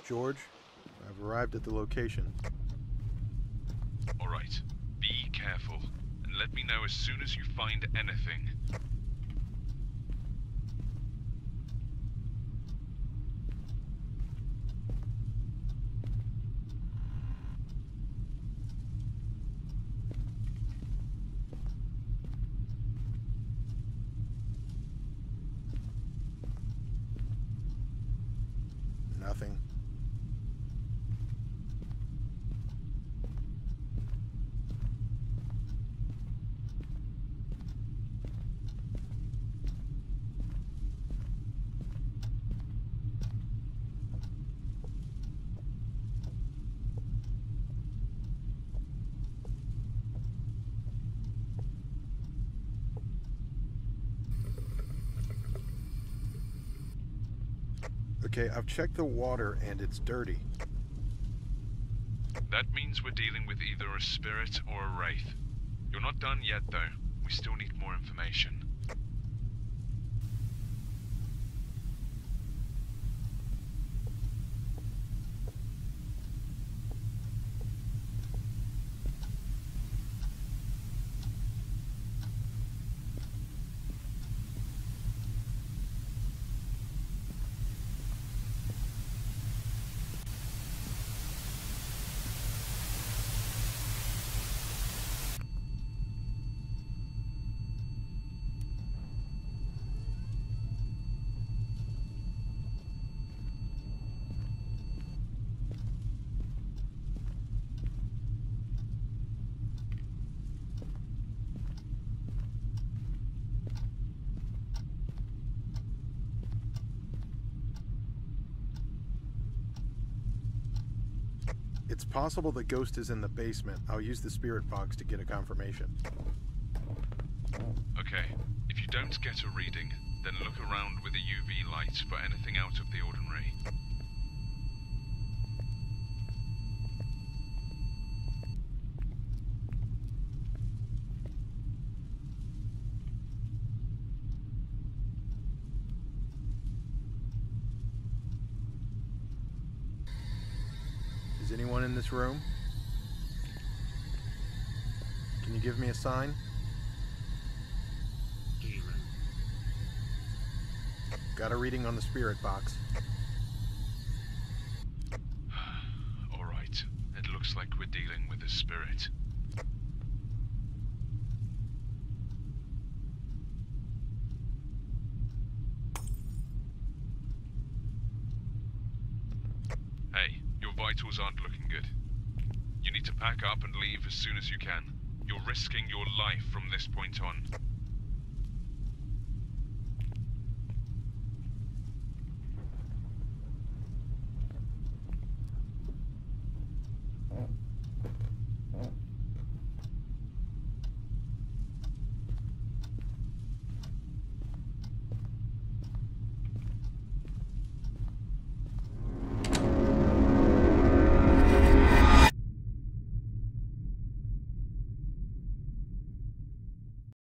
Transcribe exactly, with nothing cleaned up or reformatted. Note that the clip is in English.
George, I've arrived at the location. All right. Be careful, and let me know as soon as you find anything. Nothing. Okay, I've checked the water and it's dirty. That means we're dealing with either a spirit or a wraith. You're not done yet, though. We still need more information. It's possible the ghost is in the basement. I'll use the spirit box to get a confirmation. Okay, if you don't get a reading, then look around with a U V light for anything out of the ordinary. Is anyone in this room? Can you give me a sign? Demon. Got a reading on the spirit box. All right, it looks like we're dealing with a spirit. Hey, your vitals aren't looking good. You need to pack up and leave as soon as you can. You're risking your life from this point on.